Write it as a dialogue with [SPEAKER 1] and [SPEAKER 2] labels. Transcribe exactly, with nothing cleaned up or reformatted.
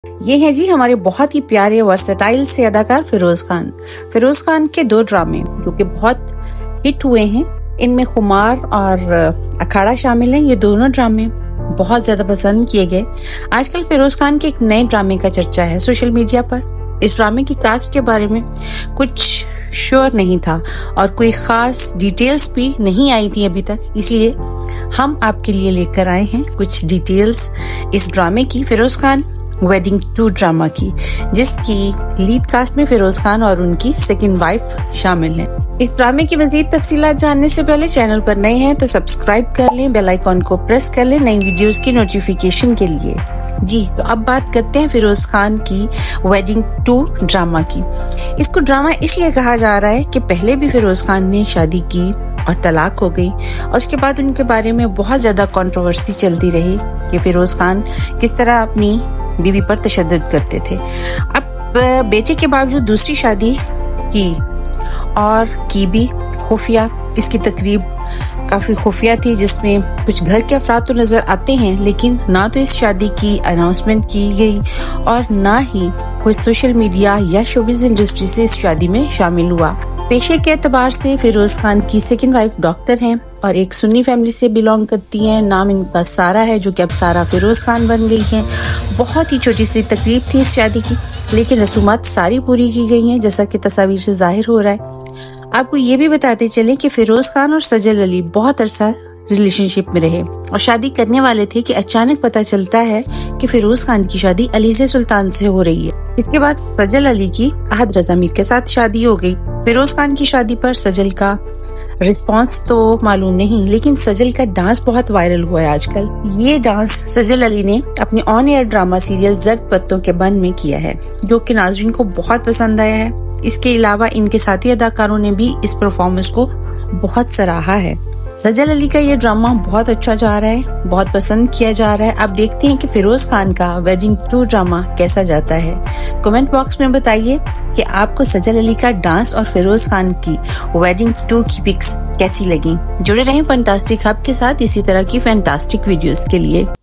[SPEAKER 1] ये हैं जी हमारे बहुत ही प्यारे वर्सेटाइल से अदाकार फिरोज खान। फिरोज खान के दो ड्रामे जो कि बहुत हिट हुए हैं, इनमें खुमार और अखाड़ा शामिल हैं। ये दोनों ड्रामे बहुत ज्यादा पसंद किए गए। आजकल फिरोज खान के एक नए ड्रामे का चर्चा है सोशल मीडिया पर। इस ड्रामे की कास्ट के बारे में कुछ श्योर नहीं था और कोई खास डिटेल्स भी नहीं आई थी अभी तक, इसलिए हम आपके लिए लेकर आए हैं कुछ डिटेल्स इस ड्रामे की, Feroze Khan wedding to drama की, जिसकी लीड कास्ट में फिरोज खान और उनकी सेकंड वाइफ शामिल हैं। इस ड्रामे की मजीद तफसीलात जानने से पहले चैनल पर नए हैं तो सब्सक्राइब कर लें, बेल आइकॉन को प्रेस कर लें नई वीडियोस की नोटिफिकेशन के लिए। जी तो अब बात करते हैं फिरोज खान की वेडिंग टू ड्रामा की। इसको ड्रामा इसलिए कहा जा रहा है कि पहले भी फिरोज खान ने शादी की और तलाक हो गई और उसके बाद उनके बारे में बहुत ज्यादा कंट्रोवर्सी चलती रही कि फिरोज खान किस तरह अपनी बीवी पर तशद्दुद करते थे। अब बेटे के बावजूद दूसरी शादी की और की भी खुफिया। इसकी तकरीब काफी खुफिया थी, जिसमें कुछ घर के अफराद तो नजर आते हैं, लेकिन ना तो इस शादी की अनाउंसमेंट की गई और ना ही कोई सोशल मीडिया या शोबिज इंडस्ट्री से इस शादी में शामिल हुआ। पेशे के एतबार से फिरोज खान की सेकंड वाइफ डॉक्टर हैं और एक सुन्नी फैमिली से बिलोंग करती हैं। नाम इनका सारा है, जो कि अब सारा फिरोज खान बन गई हैं। बहुत ही छोटी सी तकरीब थी इस शादी की, लेकिन रसूमात सारी पूरी की गई हैं, जैसा कि तस्वीर से जाहिर हो रहा है। आपको ये भी बताते चलें कि फिरोज खान और सजल अली बहुत अरसा रिलेशनशिप में रहे और शादी करने वाले थे कि अचानक पता चलता है कि फिरोज खान की शादी अलीज़े सुल्तान से हो रही है। इसके बाद सजल अली की अहद रजा मीर के साथ शादी हो गई। फिरोज खान की शादी पर सजल का रिस्पांस तो मालूम नहीं, लेकिन सजल का डांस बहुत वायरल हुआ है आजकल। ये डांस सजल अली ने अपने ऑन एयर ड्रामा सीरियल जर्द पत्तों के बन में किया है, जो कि नाज़रीन को बहुत पसंद आया है। इसके अलावा इनके साथी अदाकारों ने भी इस परफॉर्मेंस को बहुत सराहा है। सजल अली का ये ड्रामा बहुत अच्छा जा रहा है, बहुत पसंद किया जा रहा है। अब देखते हैं कि फिरोज खान का वेडिंग टू ड्रामा कैसा जाता है। कमेंट बॉक्स में बताइए कि आपको सजल अली का डांस और फिरोज खान की वेडिंग टू की पिक्स कैसी लगी। जुड़े रहें फैंटास्टिक हब के साथ इसी तरह की फैंटास्टिक वीडियोस के लिए।